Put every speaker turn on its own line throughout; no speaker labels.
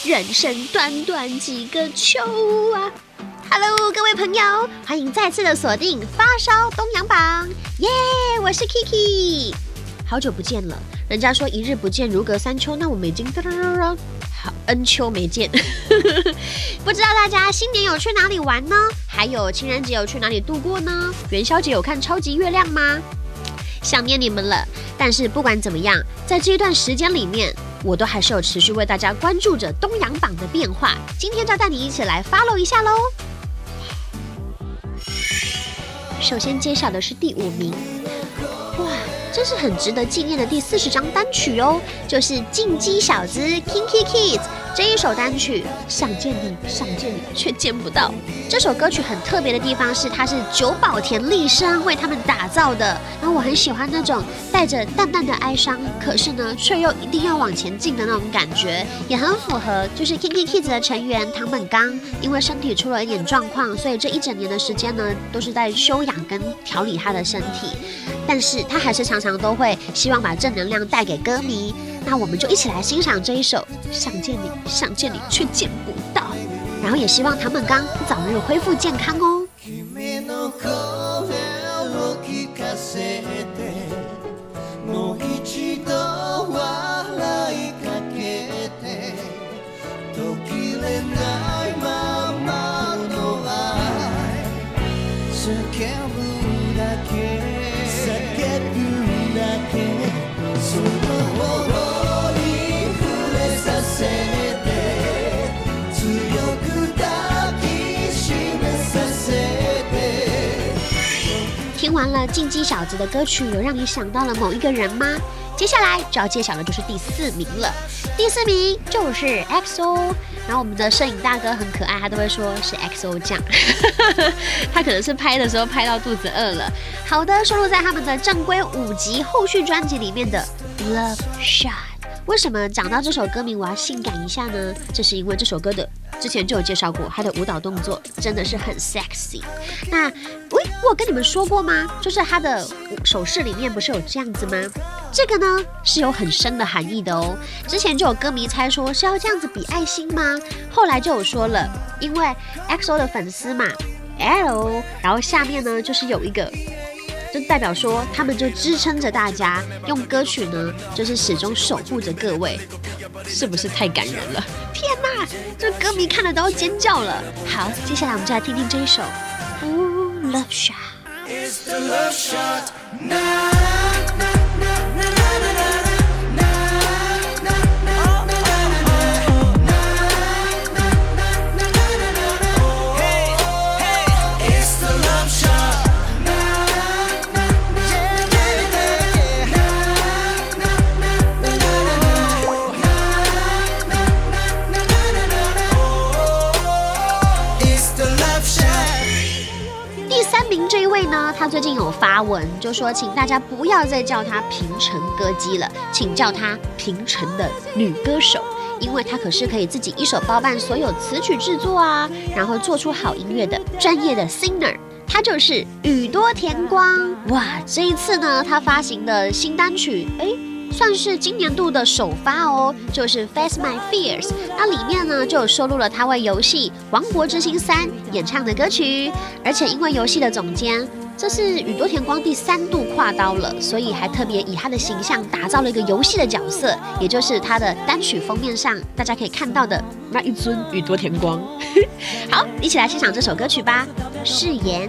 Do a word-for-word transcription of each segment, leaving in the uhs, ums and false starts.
人生短短几个秋啊 ！Hello， 各位朋友，欢迎再次的锁定发烧东洋榜，耶！我是 Kiki， 好久不见了。人家说一日不见如隔三秋，那我们已经好 N 秋没见。不知道大家新年有去哪里玩呢？还有情人节有去哪里度过呢？元宵节有看超级月亮吗？想念你们了。但是不管怎么样，在这一段时间里面，我都还是有持续为大家关注着东洋榜的变化。今天就要带你一起来 follow 一下喽。首先揭晓的是第五名，哇，这是很值得纪念的第四十张单曲哦，就是进击小子 Kinky Kids 这一首单曲，想见你，想见你，却见不到。这首歌曲很特别的地方是，它是久保田利生为他们打造的。然后我很喜欢那种带着淡淡的哀伤，可是呢，却又一定要往前进的那种感觉，也很符合就是 Kinky Kids 的成员堂本刚，因为身体出了一点状况，所以这一整年的时间呢，都是在休养跟调理他的身体。但是他还是常常都会希望把正能量带给歌迷。那我们就一起来欣赏这一首《想见你，想见你，却见不到》。然后也希望堂本刚早日恢复健康哦。听完了进击小子的歌曲，有让你想到了某一个人吗？接下来就要揭晓的就是第四名了。第四名就是 X O， 然后我们的摄影大哥很可爱，他都会说是 X O 酱，他可能是拍的时候拍到肚子饿了。好的，收录在他们的正规五集后续专辑里面的 Love Shot。为什么讲到这首歌名我要性感一下呢？这是因为这首歌的之前就有介绍过，他的舞蹈动作真的是很 sexy。那喂，我有跟你们说过吗？就是他的手势里面不是有这样子吗？这个呢是有很深的含义的哦。之前就有歌迷猜说是要这样子比爱心吗？后来就有说了，因为 X O 的粉丝嘛 ，L， 然后下面呢就是有一个。就代表说，他们就支撑着大家，用歌曲呢，就是始终守护着各位，是不是太感人了？天哪，这歌迷看了都要尖叫了。好，接下来我们就来听听这一首《Ooh, Love Shot》。这一位呢，他最近有发文，就说请大家不要再叫他平成歌姬了，请叫他平成的女歌手，因为他可是可以自己一手包办所有词曲制作啊，然后做出好音乐的专业的 singer。他就是宇多田光。哇，这一次呢，他发行的新单曲，哎。算是今年度的首发哦，就是 Face My Fears。那里面呢就有收录了他为游戏《王国之心三》演唱的歌曲，而且因为游戏的总监，这是宇多田光第三度跨刀了，所以还特别以他的形象打造了一个游戏的角色，也就是他的单曲封面上大家可以看到的那一尊宇多田光。好，一起来欣赏这首歌曲吧，《誓言》。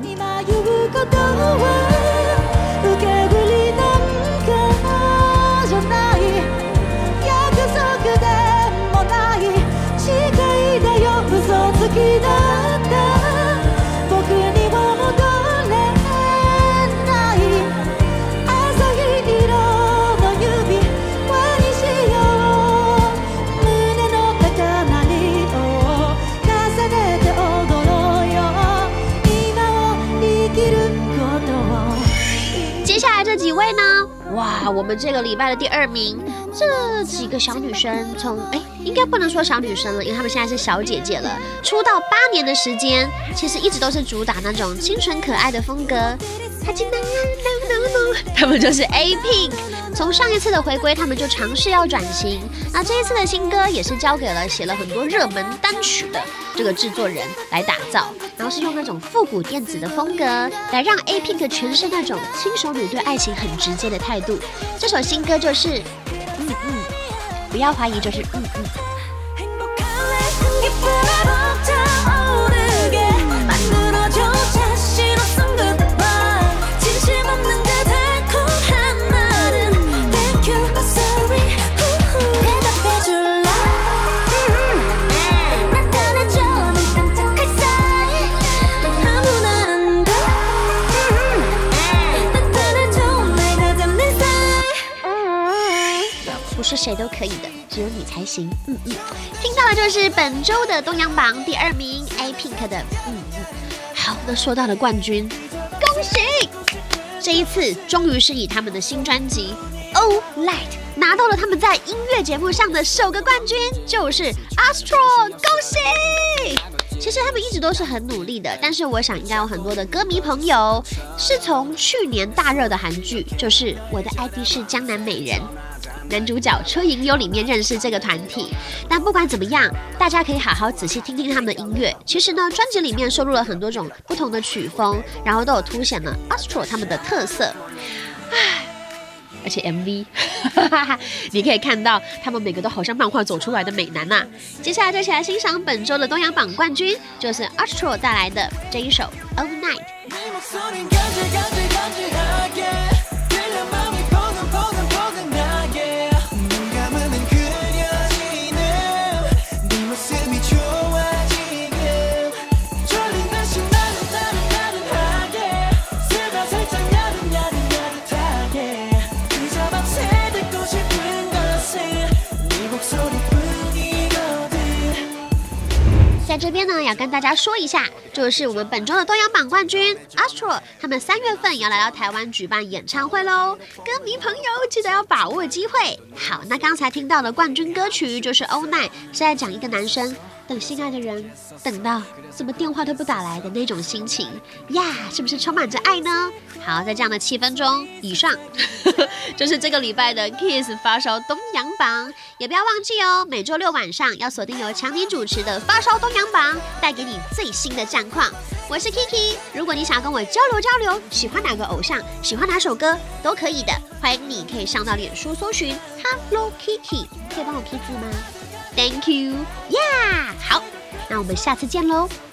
接下来这几位呢？哇，我们这个礼拜的第二名，这几个小女生从哎，应该不能说小女生了，因为她们现在是小姐姐了。出道八年的时间，其实一直都是主打那种清纯可爱的风格。 哈吉 no no no， 他们就是 A Pink。从上一次的回归，他们就尝试要转型。那这一次的新歌也是交给了写了很多热门单曲的这个制作人来打造，然后是用那种复古电子的风格来让 A Pink 诠释那种轻熟女对爱情很直接的态度。这首新歌就是嗯嗯，不要怀疑，就是嗯嗯。不是谁都可以的，只有你才行。嗯嗯，听到的就是本周的东阳榜第二名 A Pink 的嗯嗯。好，那说到了冠军，恭喜！这一次终于是以他们的新专辑《Oh Light》拿到了他们在音乐节目上的首个冠军，就是 Astro， 恭喜！其实他们一直都是很努力的，但是我想应该有很多的歌迷朋友是从去年大热的韩剧，就是《我的 I D 是江南美人》。男主角车银优里面认识这个团体，但不管怎么样，大家可以好好仔细听听他们的音乐。其实呢，专辑里面收录了很多种不同的曲风，然后都有凸显了 Astro 他们的特色。唉，而且 M V， 你可以看到他们每个都好像漫画走出来的美男呐、啊。接下来就一起来欣赏本周的东阳榜冠军，就是 Astro 带来的这一首 All Night。在这边呢，要跟大家说一下，就是我们本周的东阳榜冠军 Astro， 他们三月份也要来到台湾举办演唱会喽，歌迷朋友记得要把握机会。好，那刚才听到的冠军歌曲就是《All Night》，是在讲一个男生等心爱的人，等到怎么电话都不打来的那种心情呀，是不是充满着爱呢？好，在这样的气氛中，以上就是这个礼拜的 Kiss 发烧东阳榜，也不要忘记哦，每周六晚上要锁定由强尼主持的发烧东阳榜，带给你最新的战况。我是 Kiki， 如果你想要跟我交流交流，喜欢哪个偶像，喜欢哪首歌，都可以的，欢迎你可以上到脸书搜寻 Hello Kiki， 可以帮我 P 字吗？Thank you， yeah， 好，那我们下次见喽。